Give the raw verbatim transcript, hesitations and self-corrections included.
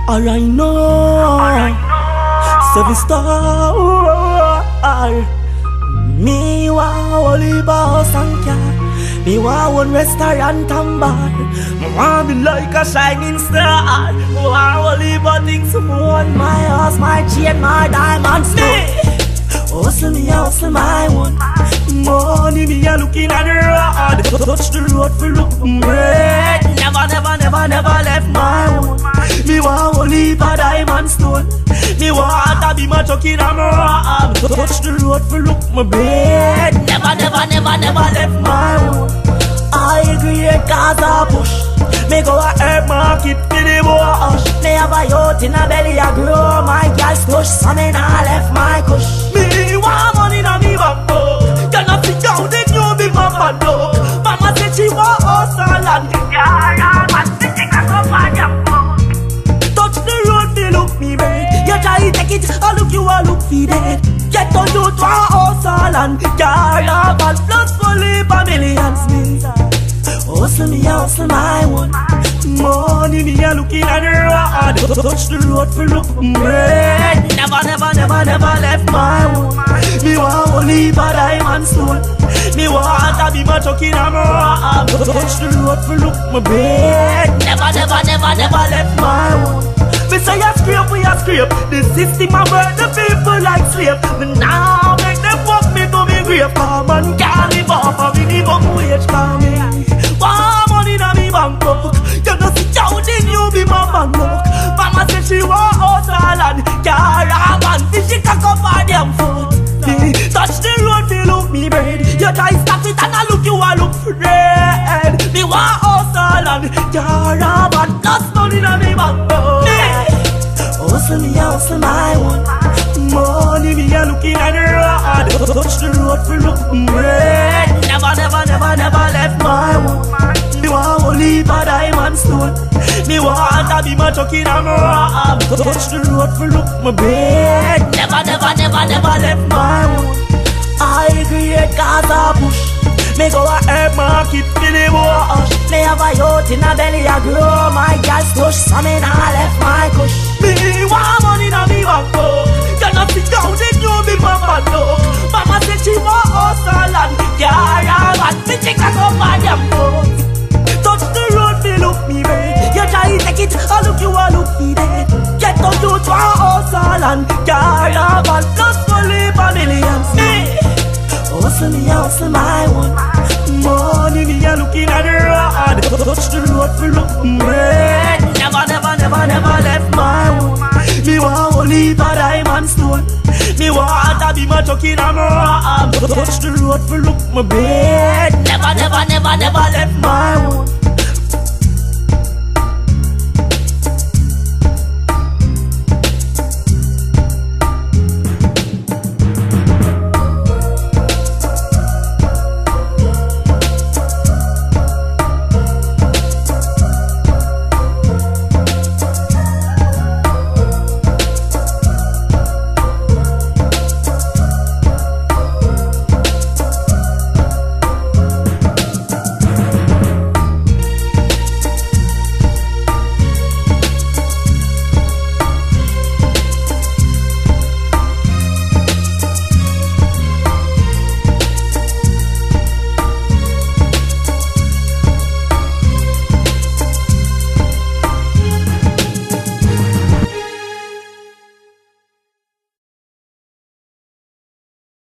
Alright now, seven star. Me want only boss and car. Me want one restaurant and bar. Me want be like a shining star. Me want only but things more. My house, my chain, my diamonds. Me hustle me, hustle my one. Money me a looking at the road. Touch the road for look red. Never, never, never, never left my one. Me want only a diamond stone. Me want to be my chucky and my arm. Touch the road for look my bed. Never, never, never, never left my own. I create cause I push. Me go a herb market for the wash. Me have a yacht in a belly I grow. My girl stush, so me nah left my kush. Me want money in me bank book. Can I sit down then you be my bad dog. Mama said she want house and land. Yeah, yeah, man, she think I come on your phone. Touch the road, they look me red. You try take it, I look you, I look for dead. Get on you to a house and land. Yeah, yeah, man, plus fully for millions, me. Hustle me, hustle my one. Money me a looking at the road. Touch the road for look red. Never, never, never, never left my one. Me want only a diamond stone. Me want to be my chucky and my arm. Touch the road for look my bed. Never, never, never, never left my one. Me say a scrape, we a scrape. The system a burn the people like slave. Me now make them fuck me to me grave. Come and can't live off of me, live up wage for me. Want money in me bank book. You know sit down then you be my man book. Mama said she want house and land. Car and van, fishy cock up her damn foot. Touch the road, me look me bread. You try stop it and I look you, I look red. Me want house and land. Car and van, plus money in me bank book. Hustle me, hustle my one. Money me a looking at the road. Touch the road for look red. Never, never, never, never left my one. Me want only a diamond stone. Me want to be my chucky and my arm. Touch the road for look my bed. Never, never, never, never left my one. I create cause I push. Me go a herb market for the wash. Me have a yacht in a belly I grow. My girl stush, so me nah left my kush. Me want money in me bank book. Can I sit down then you be my bad dog. Mama said she want house and land. Yeah, yeah, man, me think I come on your phone. Touch the road, me look me red. You try take it, I look you, I look for dead. Get on you to a house and land. Yeah, yeah, man, plus fully for millions. Me hustle me, hustle my one. Money me a looking at the road. Touch the road for look red. Never, never, never, never left my one. Me want only a diamond stone. Me want to be my chucky and my arm. Touch the road for look my bed. Never, never, never, never left my one.